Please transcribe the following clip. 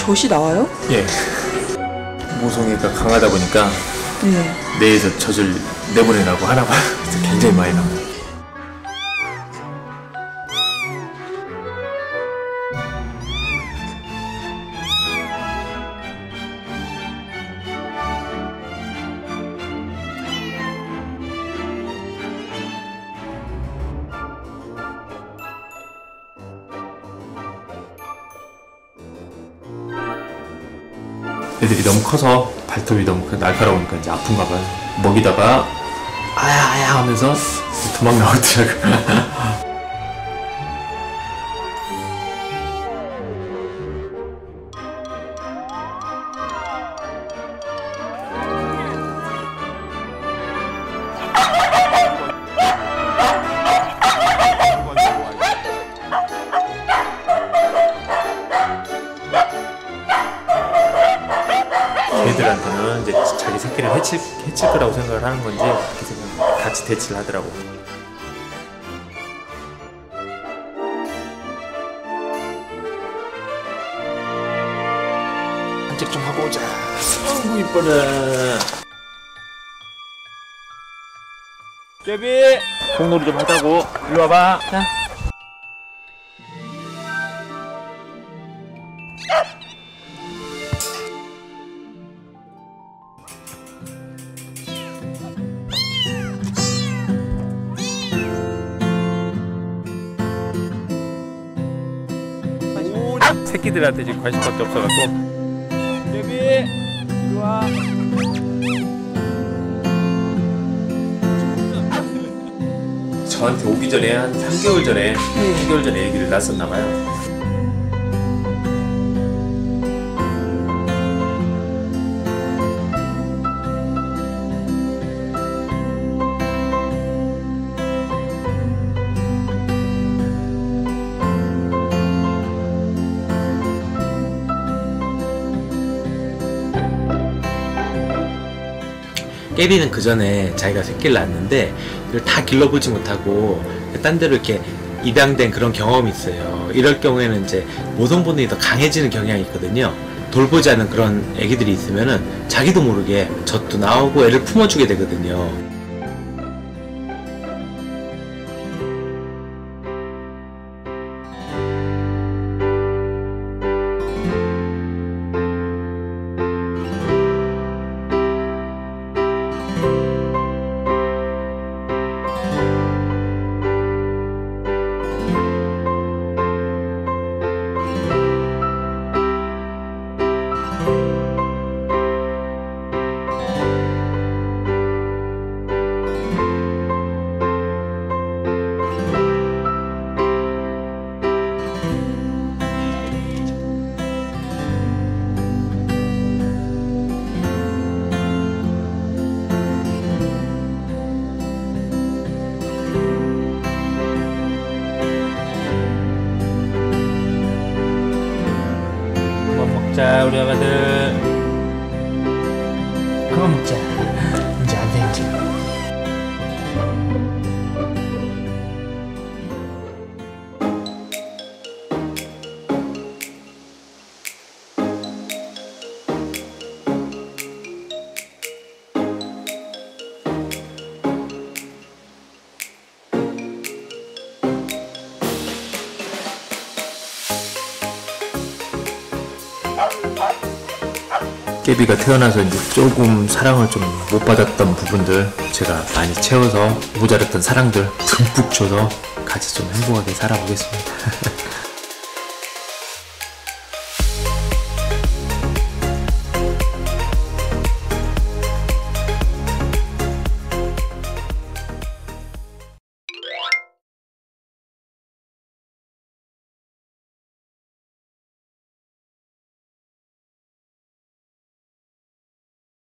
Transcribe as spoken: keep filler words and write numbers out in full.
젖이 나와요? 예. 모성애가 강하다 보니까 네. 뇌에서 젖을 내보내라고 하나 봐요. 굉장히 많이 나와요. 애들이 너무 커서 발톱이 너무 날카로우니까 이제 아픈가 봐요. 먹이다가 아야 아야 하면서 도망 나오더라고요. 걔들한테는 이제 자기 새끼를 해칠, 해칠 거라고 생각을 하는 건지 그렇게 생각, 같이 대치를 하더라고. 산책 좀 하고 오자. 아이고 이뻐라. 깨비 공놀이 좀 하자고. 일로 와봐. 자. 새끼들한테 지금 관심밖에 없어갖고. 데비 이리 와. 저한테 오기 전에 한 삼 개월 전에 네. 삼 개월 전에 애기를 낳았었나봐요. 깨비는 그 전에 자기가 새끼를 낳았는데 이걸 다 길러보지 못하고 딴 데로 이렇게 입양된 그런 경험이 있어요. 이럴 경우에는 이제 모성 본능이 더 강해지는 경향이 있거든요. 돌보지 않은 그런 애기들이 있으면은 자기도 모르게 젖도 나오고 애를 품어주게 되거든요. 자, 우리 아가들 그거 먹자. 이제 안 돼, 이제. 깨비가 태어나서 이제 조금 사랑을 좀 못 받았던 부분들 제가 많이 채워서 모자랐던 사랑들 듬뿍 줘서 같이 좀 행복하게 살아보겠습니다.